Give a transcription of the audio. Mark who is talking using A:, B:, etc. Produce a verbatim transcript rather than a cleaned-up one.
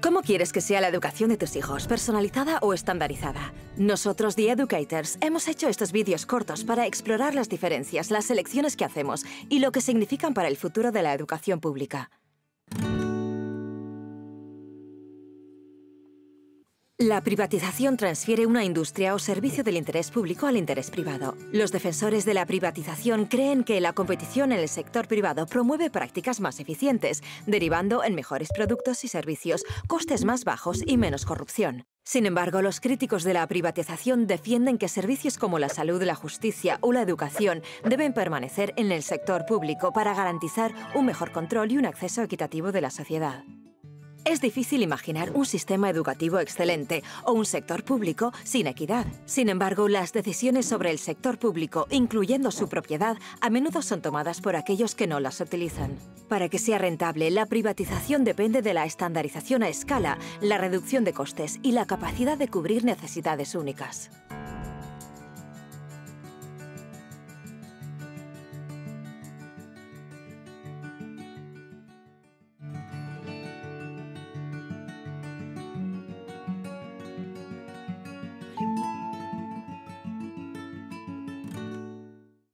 A: ¿Cómo quieres que sea la educación de tus hijos? ¿Personalizada o estandarizada? Nosotros, The Educators, hemos hecho estos vídeos cortos para explorar las diferencias, las elecciones que hacemos y lo que significan para el futuro de la educación pública. La privatización transfiere una industria o servicio del interés público al interés privado. Los defensores de la privatización creen que la competición en el sector privado promueve prácticas más eficientes, derivando en mejores productos y servicios, costes más bajos y menos corrupción. Sin embargo, los críticos de la privatización defienden que servicios como la salud, la justicia o la educación deben permanecer en el sector público para garantizar un mejor control y un acceso equitativo de la sociedad. Es difícil imaginar un sistema educativo excelente o un sector público sin equidad. Sin embargo, las decisiones sobre el sector público, incluyendo su propiedad, a menudo son tomadas por aquellos que no las utilizan. Para que sea rentable, la privatización depende de la estandarización a escala, la reducción de costes y la capacidad de cubrir necesidades únicas.